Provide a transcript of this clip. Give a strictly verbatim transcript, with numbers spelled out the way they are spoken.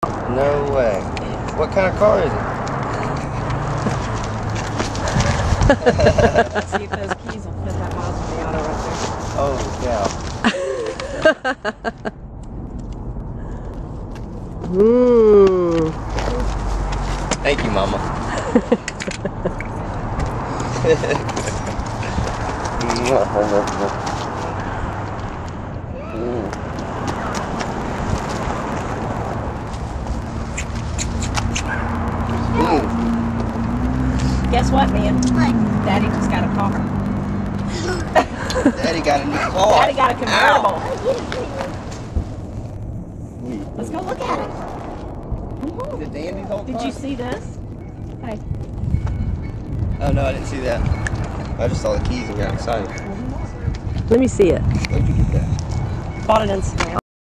No way. What kind of car is it? See if those keys will fit that Mazda Miata right there. Holy cow. Mmm. Thank you, Mama. Mm. Guess what, man? What? Daddy just got a car. Daddy got a new car. Daddy got a convertible. Ow. Let's go look at it. The Dandy's old Did car? you see this? Hey. Oh no, I didn't see that. I just saw the keys and got excited. Let me see it. Where'd you get that? Bought it in Savannah.